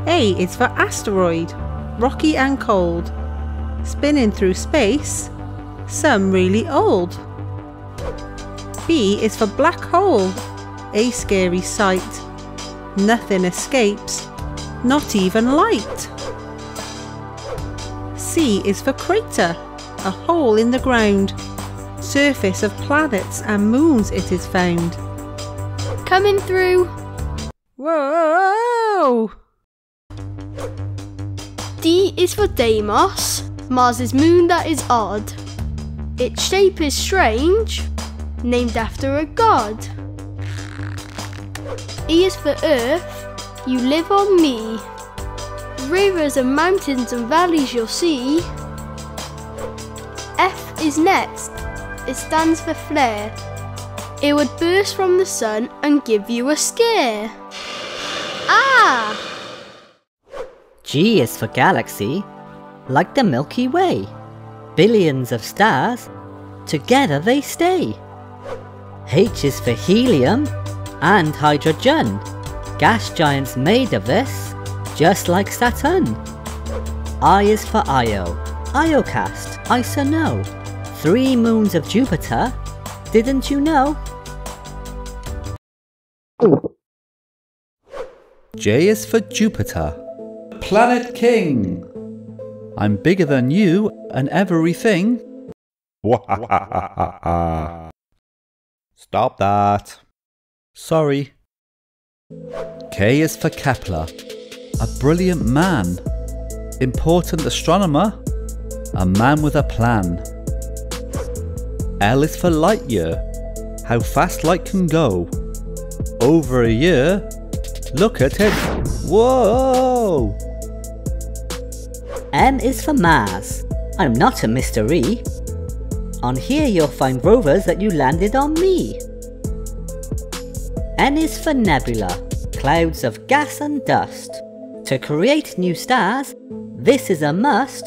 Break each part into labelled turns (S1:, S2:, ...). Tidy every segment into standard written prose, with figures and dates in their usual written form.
S1: A is for asteroid, rocky and cold, spinning through space, some really old. B is for black hole, a scary sight, nothing escapes, not even light. C is for crater, a hole in the ground, surface of planets and moons it is found.
S2: Coming through.
S1: Whoa!
S2: D is for Deimos, Mars's moon that is odd. Its shape is strange, named after a god. E is for Earth, you live on me. Rivers and mountains and valleys you'll see. F is next, it stands for flare. It would burst from the sun and give you a scare. Ah!
S3: G is for galaxy, like the Milky Way. Billions of stars, together they stay. H is for helium and hydrogen. Gas giants made of this, just like Saturn. I is for Io, Iocast, Isono. 3 moons of Jupiter, didn't you know?
S4: J is for Jupiter, Planet King. I'm bigger than you and everything. Stop that. Sorry. K is for Kepler, a brilliant man, important astronomer, a man with a plan. L is for light year, how fast light can go. Over a year, look at it, whoa!
S3: M is for Mars, I'm not a mystery. On here you'll find rovers that you landed on me. N is for nebula, clouds of gas and dust. To create new stars, this is a must.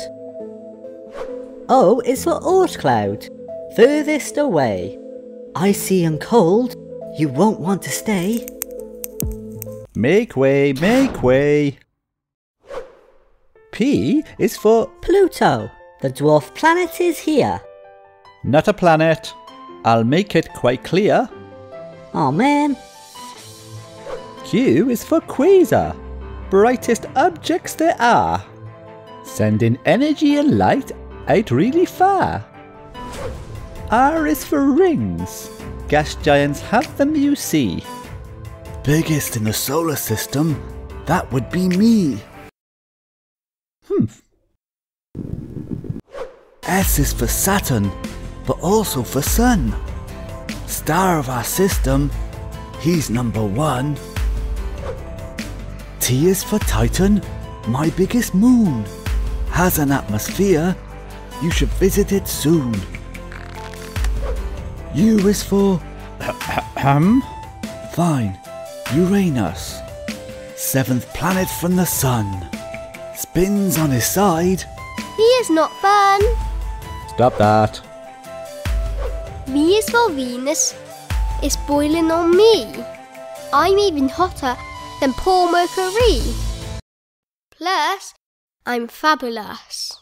S3: O is for Oort cloud, furthest away. Icy and cold, you won't want to stay.
S4: Make way, make way. P is for
S3: Pluto, the dwarf planet is here.
S4: not a planet. I'll make it quite clear.
S3: Oh man.
S4: Q is for quasar, brightest objects there are, sending energy and light out really far. R is for rings, gas giants have them you see. Biggest in the solar system, that would be me. S is for Saturn, but also for Sun. Star of our system, he's #1. T is for Titan, my biggest moon. Has an atmosphere, you should visit it soon. U is for fine, Uranus, 7th planet from the Sun. Spins on his side.
S2: He is not fun.
S4: Stop that.
S2: V is for Venus. It's boiling on me. I'm even hotter than poor Mercury. Plus, I'm fabulous.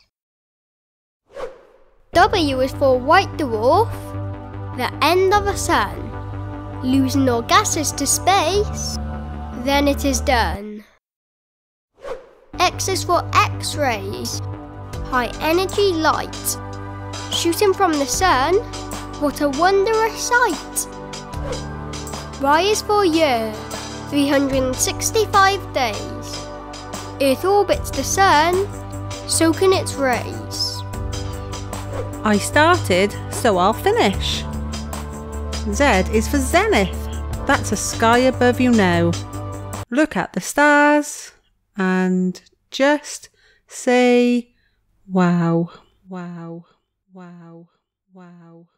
S2: W is for white dwarf, the end of the sun. Losing all gases to space, then it is done. X is for X-rays, high energy light. Shooting from the sun, what a wondrous sight. Y is for year, 365 days. Earth orbits the sun, soaking its rays.
S1: I started, so I'll finish. Z is for zenith, that's a sky above you now. Look at the stars and just say wow, wow, wow, wow.